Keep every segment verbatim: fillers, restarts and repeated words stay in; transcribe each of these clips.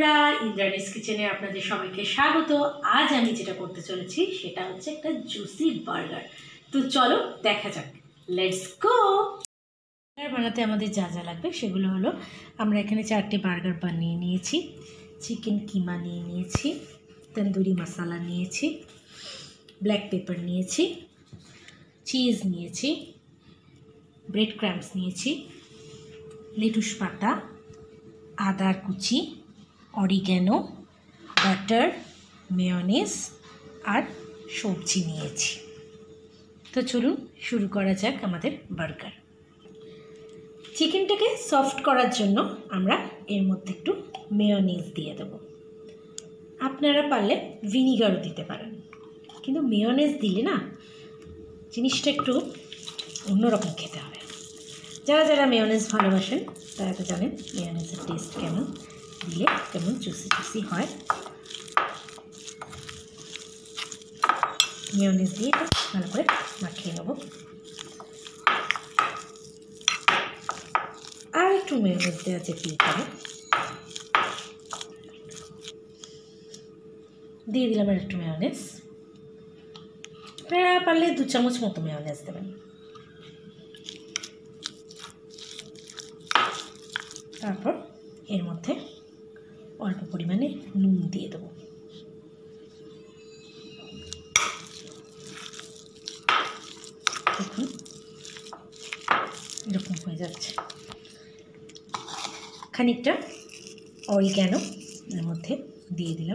বন্ধুরা, ইন্দ্রাণীস কিচেনে আপনাদের সবাইকে স্বাগত। আজ আমি যেটা করতে চলেছি সেটা হচ্ছে একটা জুসি বার্গার। তো চলো দেখা যাক, লেটস গো। বার্গার বানাতে আমাদের যা যা লাগবে সেগুলো হলো, আমরা এখানে চারটে বার্গার বানিয়ে নিয়েছি, চিকেন কিমা নিয়ে নিয়েছি, তন্দুরি মশলা নিয়েছি, ব্ল্যাক পেপার নিয়েছি, চিজ নিয়েছি, ব্রেড ক্রাম্বস নিয়েছি, লেটুস পাতা, আদার কুচি, অরিগ্যানো, বাটার, মেয়োনিজ আর সবজি নিয়েছি। তো চলুন শুরু করা যাক আমাদের বার্গার। চিকেনটাকে সফট করার জন্য আমরা এর মধ্যে একটু মেয়োনিজ দিয়ে দেব। আপনারা পারলে ভিনিগারও দিতে পারেন, কিন্তু মেয়োনিজ দিলে না জিনিসটা একটু অন্যরকম খেতে হবে। যারা যারা মেয়োনিজ ভালোবাসেন তারা তো জানেন মেয়োনিজের টেস্ট কেমন, দিলে কেমন জুসি জুসি হয়। মেয়োনিজ দিয়ে ভালো করে মাখিয়ে নেব। আর একটু মেয়োনিজ দেওয়া যেতেই পারে, দিয়ে দিলাম আর একটু মেয়োনিজ। আপনারা পারলে দু চামচ মতো মেয়োনিজ দেবেন। তারপর এর মধ্যে অল্প পরিমাণে নুন দিয়ে দেবো। দেখুন এরকম হয়ে যাচ্ছে। খানিকটা অরিগ্যানো এর মধ্যে দিয়ে দিলাম।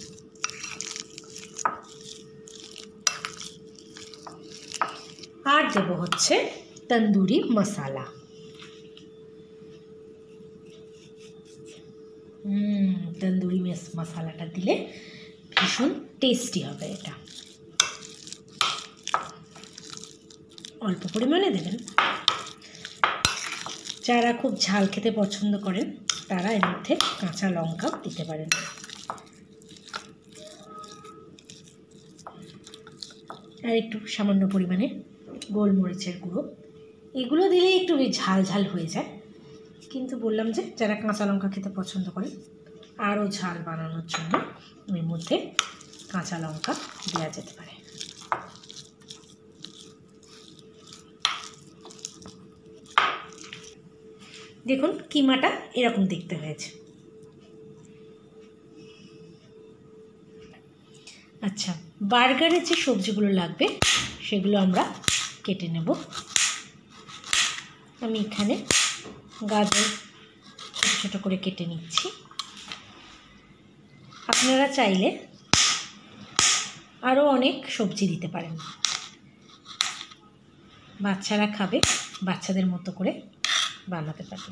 আর দেবো হচ্ছে তন্দুরি মশলা। হুম তন্দুরি মশলাটা দিলে ভীষণ টেস্টি হবে। এটা অল্প পরিমাণে দেবেন। যারা খুব ঝাল খেতে পছন্দ করেন তারা এর মধ্যে কাঁচা লঙ্কাও দিতে পারেন। আর একটু সামান্য পরিমাণে গোলমরিচের গুঁড়ো, এগুলো দিলে একটু ঝাল ঝাল হয়ে যায়, কিন্তু বললাম যে যারা কাঁচা লঙ্কা খেতে পছন্দ করেন আরও ঝাল বানানোর জন্য এর মধ্যে কাঁচা লঙ্কা দেওয়া যেতে পারে। দেখুন কিমাটা এরকম দেখতে হয়েছে। আচ্ছা, বার্গারের যে সবজিগুলো লাগবে সেগুলো আমরা কেটে নেব। আমি এখানে গাজর ছোটো ছোটো করে কেটে নিচ্ছি। আপনারা চাইলে আরও অনেক সবজি দিতে পারেন। বাচ্চারা খাবে, বাচ্চাদের মতো করে বানাতে পারেন।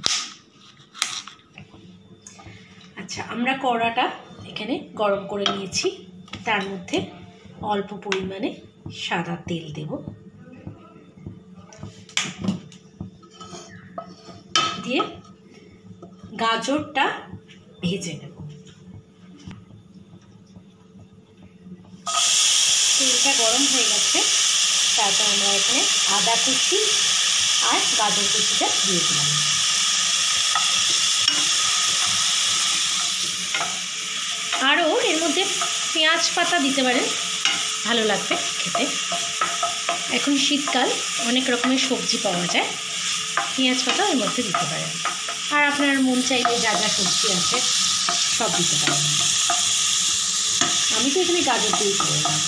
আচ্ছা, আমরা কড়াটা এখানে গরম করে নিয়েছি। তার মধ্যে অল্প পরিমাণে সাদা তেল দেব, দিয়ে গাজরটা ভেজে নেব। তেলটা গরম হয়ে গেছে, তারপর আমরা এখানে আদা কুচি আর গাজর কুচিটা দিয়ে দিলাম। আরও এর মধ্যে পেঁয়াজ পাতা দিতে পারেন, ভালো লাগবে খেতে। এখন শীতকাল, অনেক রকমের সবজি পাওয়া যায়, পেঁয়াজ পাতা এর মধ্যে দিতে পারেন। আর আপনার মন চাইলে যা যা সবজি আছে সব দিতে পারেন। আমি তো এখানে গাজর দিয়ে করলাম।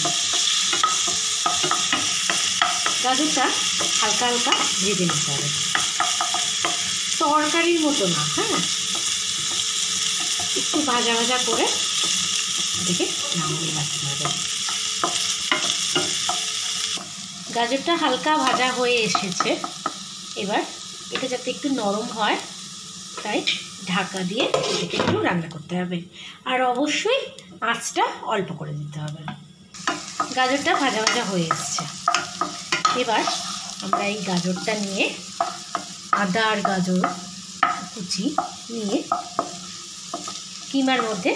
গাজরটা হালকা হালকা ভেজে নিতে হবে, তরকারির মতো না, হ্যাঁ, একটু ভাজা ভাজা করে এটাকে নামিয়ে রাখতে হবে। গাজরটা হালকা ভাজা হয়ে এসেছে, এবার এটা যাতে একটু নরম হয় তাই ঢাকা দিয়ে এটাকে একটু রান্না করতে হবে। আর অবশ্যই আঁচটা অল্প করে দিতে হবে। গাজরটা ভাজা ভাজা হয়ে এসছে, এবার আমরা এই গাজরটা নিয়ে, আদা আর গাজর কুচি নিয়ে কিমার মধ্যে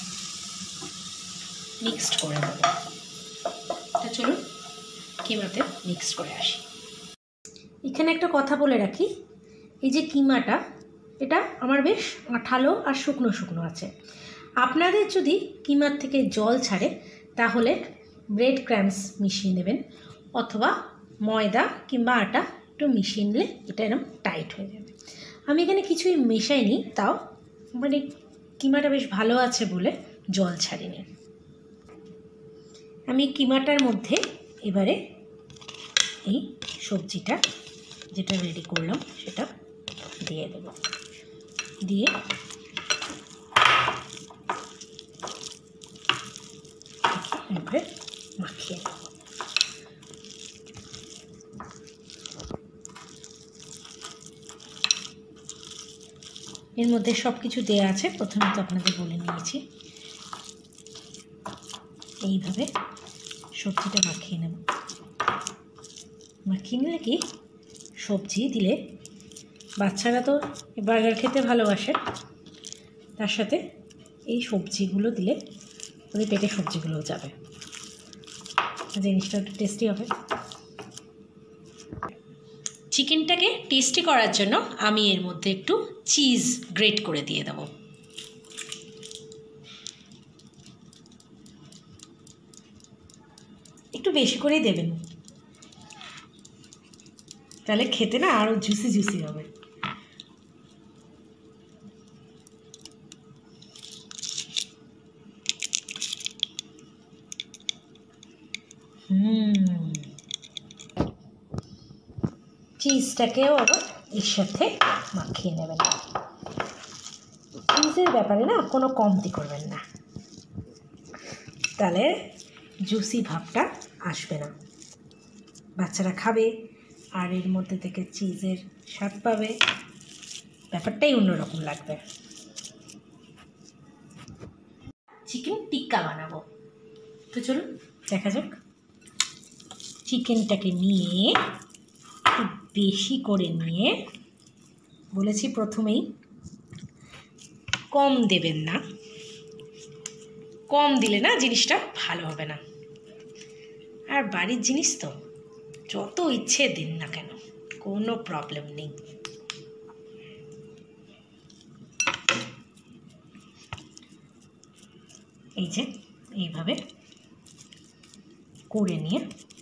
মিক্সড করে দেব। তা চলুন কিমাতে মিক্সড করে আসি। এখানে একটা কথা বলে রাখি, এই যে কিমাটা, এটা আমার বেশ আঠালো আর শুকনো শুকনো আছে। আপনাদের যদি কিমার থেকে জল ছাড়ে তাহলে ব্রেড ক্রাম্বস মিশিয়ে নেবেন, অথবা ময়দা কিংবা আটা একটু মিশিয়ে নিলে এটা এরকম টাইট হয়ে যাবে। আমি এখানে কিছুই মেশাইনি, তাও মানে কিমাটা বেশ ভালো আছে বলে জল ছাড়িনি। আমি কিমাটার মধ্যে এবারে এই সবজিটা যেটা রেডি করলাম সেটা দিয়ে দেব, দিয়ে এবারে মাখিয়ে নেব। এর মধ্যে সব কিছু দেওয়া আছে, প্রথমে তো আপনাদের বলে নিয়েছি। এইভাবে সবজিটা মাখিয়ে নেব। মাখিয়ে নিলে কি, সবজি দিলে বাচ্চারা তো বার্গার খেতে ভালোবাসে, তার সাথে এই সবজিগুলো দিলে ওদের পেটে সবজিগুলোও যাবে, জিনিসটা একটু টেস্টি হবে। চিকেনটাকে টেস্টি করার জন্য আমি এর মধ্যে একটু চিজ গ্রেট করে দিয়ে দেবো। একটু বেশি করেই দেবেন, তাহলে খেতে না আরও জুসি জুসি হবে। হুম চিজটাকেও আবার এর সাথে মাখিয়ে নেবেন। চিজের ব্যাপারে না কোনো কমতি করবেন না, তাহলে জুসি ভাবটা আসবে না, বাচ্চারা খাবে আর এর মধ্যে থেকে চিজের স্বাদ পাবে, ব্যাপারটাই অন্যরকম লাগবে। চিকেন টিক্কা বানাবো, তো চলুন দেখা যাক। চিকেনটাকে নিয়ে একটু বেশি করে নিয়ে, বলেছি প্রথমেই কম দেবেন না, কম দিলে না জিনিসটা ভালো হবে না। আর বাড়ির জিনিস তো যত ইচ্ছে দিন না কেন, কোনো প্রবলেম নেই। এই যে এইভাবে করে নিয়ে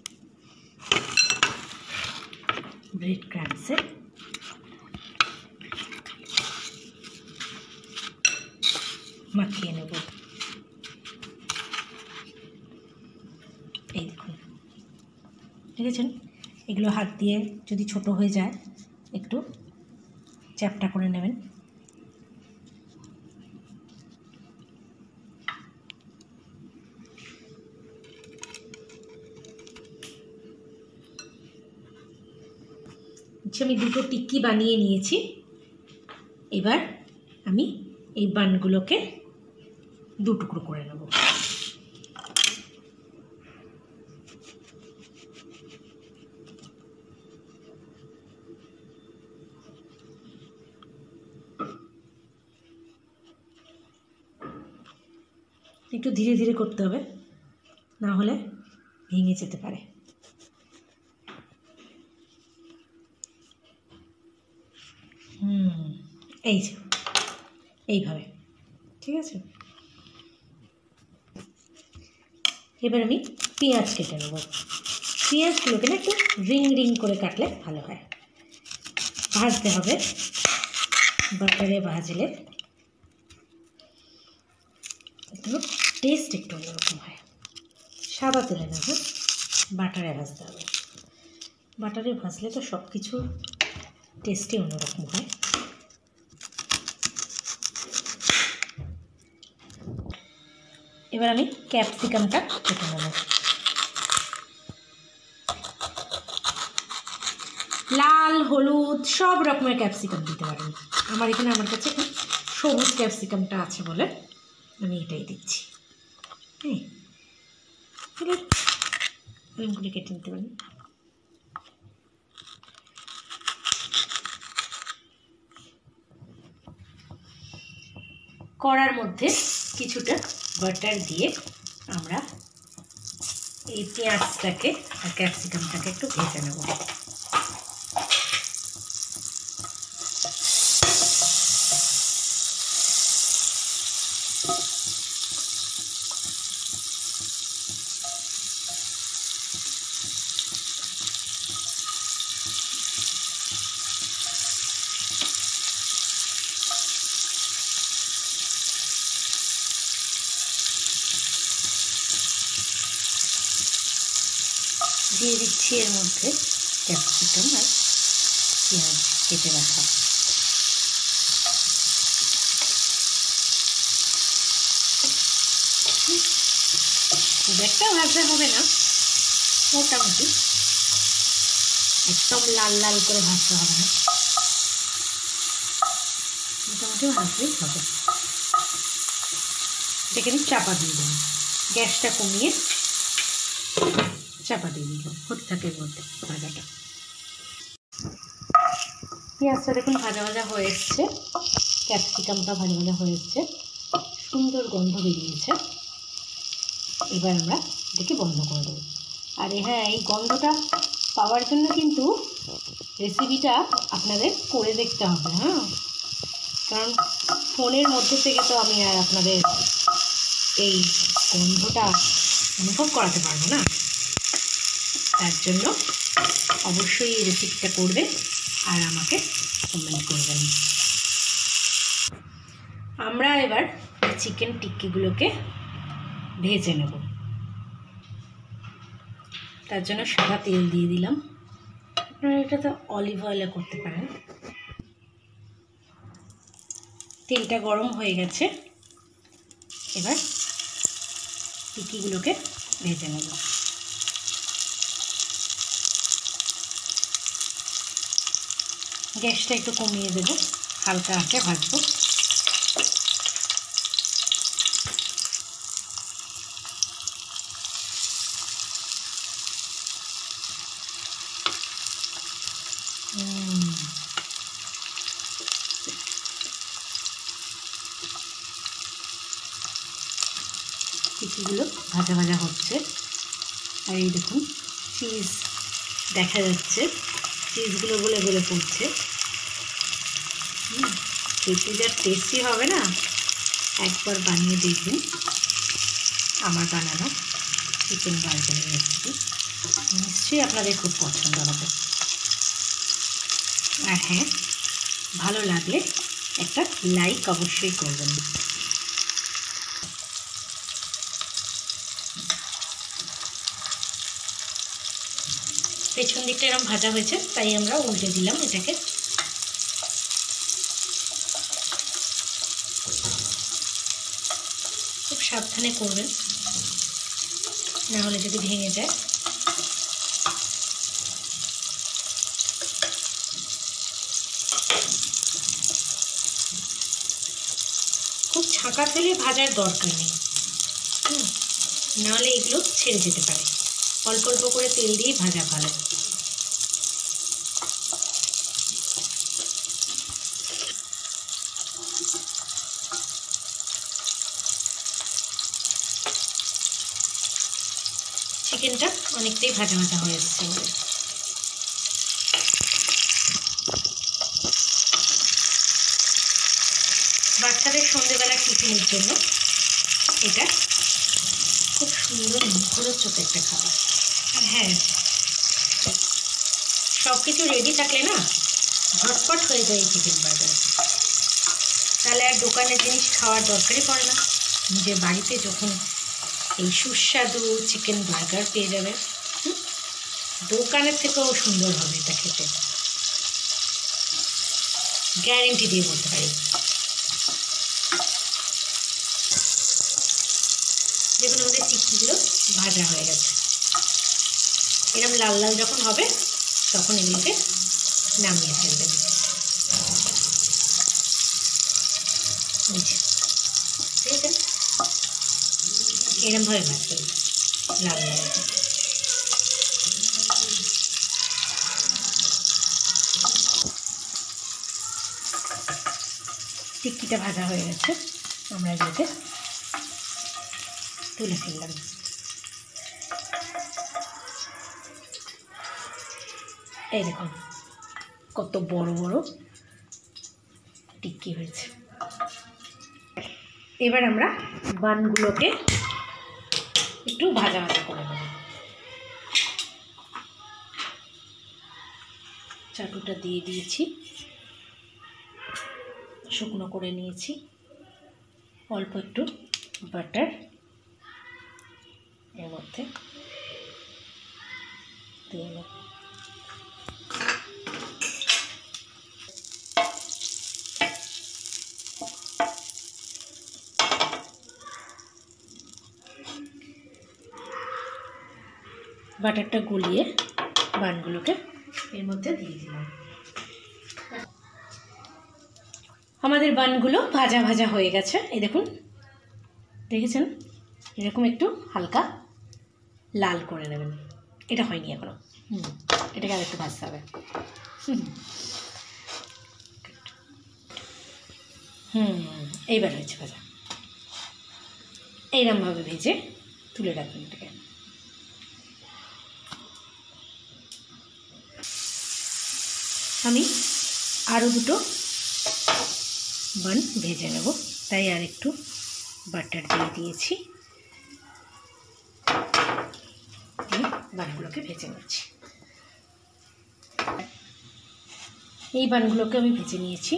ব্রেড ক্রাম্বসে মাখিয়ে নেব। এই দেখুন, দেখেছেন, এগুলো হাত দিয়ে যদি ছোট হয়ে যায় একটু চ্যাপটা করে নেবেন। আমি দুটো টিক্কি বানিয়ে নিয়েছি, এবার আমি এই বানগুলোকে দু টুকরো করে নেব। একটু ধীরে ধীরে করতে হবে, না হলে ভেঙে যেতে পারে। হুম এই যে এইভাবে, ঠিক আছে। এবার আমি পেঁয়াজ কেটে নেব। পেঁয়াজগুলোকে না একটু রিং রিং করে কাটলে ভালো হয়। ভাজতে হবে, বাটারে ভাজলে একটু টেস্ট একটু অন্যরকম হয়। সাদা তেলে না, হ্যাঁ, বাটারে ভাজতে হবে। বাটারে ভাজলে তো সব কিছু টেস্টই অন্যরকম হয়। এবার আমি ক্যাপসিকামটা কেটে নেব। লাল হলুদ সব রকমের ক্যাপসিকাম দিতে পারেন, আমার এখানে আমার কাছে সবুজ ক্যাপসিকামটা আছে বলে আমি এটাই দিচ্ছি। হ্যাঁ, এরকম করে কেটে নিতে পারেন। কড়ার মধ্যে কিছুটা বাটার দিয়ে আমরা এই পেঁয়াজটাকে আর ক্যাপসিকামটাকে একটু ভেজে নেব। দিয়ে দিচ্ছি এর মধ্যে ক্যাপসিকাম আর পেঁয়াজ কেটে রাখা। খুব একটা ভাজা হবে না, মোটামুটি, একদম লাল লাল করে ভাজতে হবে না, মোটামুটি ভাজলেই হবে। এটাকে আমি চাপা দিয়ে দেবো, গ্যাসটা কমিয়ে চাপা দিয়ে দিলাম, হতে থাকে এর মধ্যে ভাজাটা। পেঁয়াজটা দেখুন ভাজা ভাজা হয়ে এসছে, ক্যাপসিকামটা ভাজা ভাজা হয়ে এসছে, সুন্দর গন্ধ বেরিয়েছে। এবার আমরা এটাকে বন্ধ করে দেবো। আর হ্যাঁ, এই গন্ধটা পাওয়ার জন্য কিন্তু রেসিপিটা আপনাদের করে দেখতে হবে, হ্যাঁ, কারণ ফোনের মধ্যে থেকে তো আমি আর আপনাদের এই গন্ধটা অনুভব করাতে পারবো না। তার জন্য অবশ্যই এই রেসিপিটা করবে আর আমাকে কমেন্ট করবেন। আমরা এবার চিকেন টিক্কিগুলোকে ভেজে নেব। তার জন্য সাদা তেল দিয়ে দিলাম, আপনারা এটা তো অলিভ অয়েলে করতে পারেন। তেলটা গরম হয়ে গেছে, এবার টিক্কিগুলোকে ভেজে নেব। গ্যাসটা একটু কমিয়ে দেব, হালকা আঁচে ভাজবো। টিক্কিগুলো ভাজা ভাজা হচ্ছে, আর এই দেখুন চিজ দেখা যাচ্ছে, চিজগুলো গলে গলে পড়ছে। খেতে যা টেস্টি হবে না, একবার বানিয়ে দেখবেন আমার বানানো চিকেন বার্গারের রেসিপি, নিশ্চয়ই আপনাদের খুব পছন্দ হবে। আর হ্যাঁ, ভালো লাগলে একটা লাইক অবশ্যই করবেন। পেছন দিকটা এরকম ভাজা হয়েছে, তাই আমরা উল্টে দিলাম এটাকে। খুব সাবধানে করবেন, না হলে যদি ভেঙে যায়। খুব ছাঁকা তেলে ভাজার দরকার নেই, হুম, নাহলে এগুলো ছেড়ে যেতে পারে। অল্প অল্প করে তেল দিয়ে ভাজা ভালো। চিকেনটা অনেকটাই ভাজা ভাজা হয়ে এসছে। বাচ্চাদের সন্ধ্যেবেলা টিফিনের জন্য এটা খুব সুন্দর মুখরোচক একটা খাবার। আর হ্যাঁ, সব কিছু রেডি থাকলে না ঝটপট হয়ে যায় চিকেন বার্গার। তাহলে আর দোকানের জিনিস খাওয়ার দরকারই পড়ে না, নিজের বাড়িতে যখন এই সুস্বাদু চিকেন বার্গার পেয়ে যাবে, দোকানের থেকেও সুন্দর হবে এটা খেতে, গ্যারেন্টি দিয়ে বলতে পারি। দেখুন আমাদের টিক্কিগুলো ভাজা হয়ে গেছে, এরকম লাল লাল যখন হবে তখন এগুলোকে নামিয়ে ফেলবেন। ঠিক আছে, এরকমভাবে ভাজবেন লাল লাল। টিক্কিটা ভাজা হয়ে গেছে, আমরা এগুলোকে তুলে ফেললাম। এই দেখুন কত বড় বড় টিক্কি হয়েছে। এবার আমরা বানগুলোকে একটু ভাজা ভাজা করে নেব। চাটুটা দিয়ে দিয়েছি, শুকনো করে নিয়েছি, অল্প একটু বাটার এর মধ্যে দিয়ে নেব। বাটারটা গলিয়ে বানগুলোকে এর মধ্যে দিয়ে দিলাম। আমাদের বানগুলো ভাজা ভাজা হয়ে গেছে, এই দেখুন, দেখেছেন? এরকম একটু হালকা লাল করে নেবেন। এটা হয়নি এখনো, হুম এটাকে আর একটু ভাজতে হবে। হুম হুম এইবার হয়েছে ভাজা। এইরকমভাবে ভেজে তুলে রাখবেন এটাকে। আমি আরও দুটো বান ভেজে নেব, তাই আর একটু বাটার দিয়ে দিয়েছি। বানগুলোকে ভেজে নিচ্ছি। এই বানগুলোকে আমি ভেজে নিয়েছি।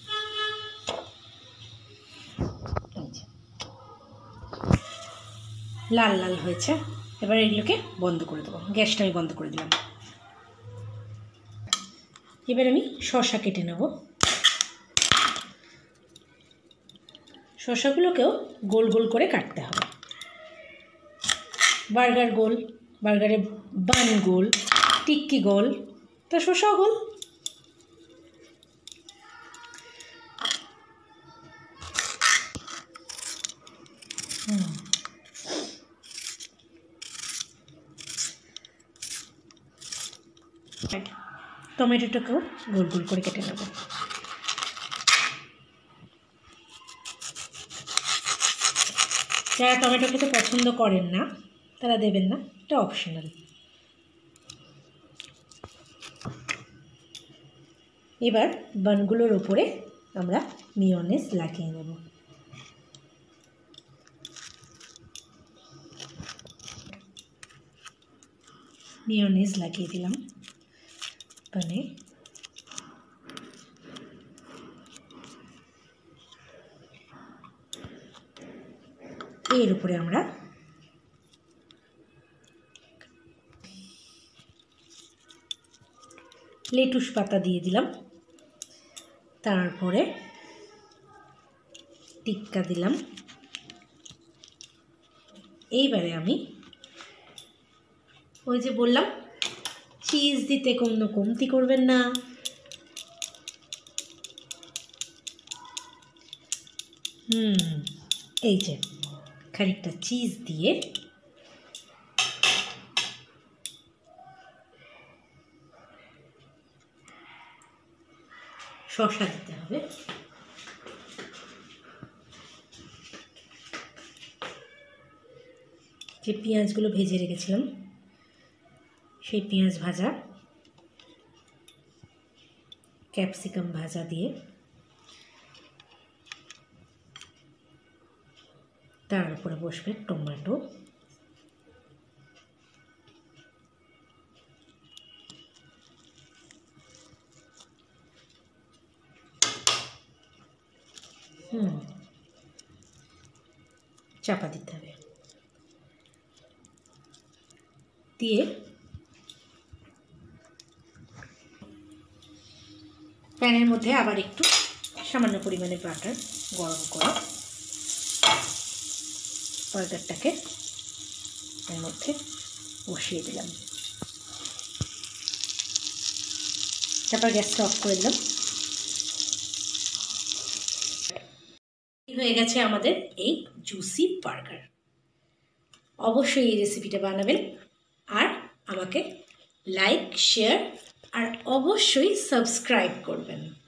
লাল লাল হয়েছে, এবার এগুলোকে বন্ধ করে দেবো। গ্যাসটা আমি বন্ধ করে দিলাম। এবার আমি শসা কেটে নেব। শসাগুলোকেও গোল গোল করে কাটতে হবে। বার্গার গোল, বার্গারের বান গোল, টিক্কি গোল, তা শসাও গোল। হুম টমেটোটাকেও গোল গোল করে কেটে নেব। যারা টমেটো খেতে পছন্দ করেন না তারা দেবেন না, এটা অপশনাল। এবার বানগুলোর ওপরে আমরা মিয়োনিজ লাগিয়ে নেব। মিয়োনিজ লাগিয়ে দিলাম বানে। এর উপরে আমরা লেটুস পাতা দিয়ে দিলাম, তারপরে টিক্কা দিলাম। এইবারে আমি ওই যে বললাম চিজ দিতে কোনো কমতি করবেন না। হুম এই যে খানিকটা চিজ দিয়ে শসা দিতে হবে। যে পেঁয়াজগুলো ভেজে রেখেছিলাম সেই পেঁয়াজ ভাজা, ক্যাপসিকাম ভাজা দিয়ে তার উপরে বসবে টমেটো। হুম চাপা দিতে হবে, দিয়ে প্যানের মধ্যে আবার একটু সামান্য পরিমাণে বাটার গরম করে বার্গারটাকে এর মধ্যে বসিয়ে দিলাম। তারপর গ্যাসটা অফ করে দিলাম। হয়ে গেছে আমাদের এই জুসি বার্গার। অবশ্যই এই রেসিপিটা বানাবেন আর আমাকে লাইক, শেয়ার আর অবশ্যই সাবস্ক্রাইব করবেন।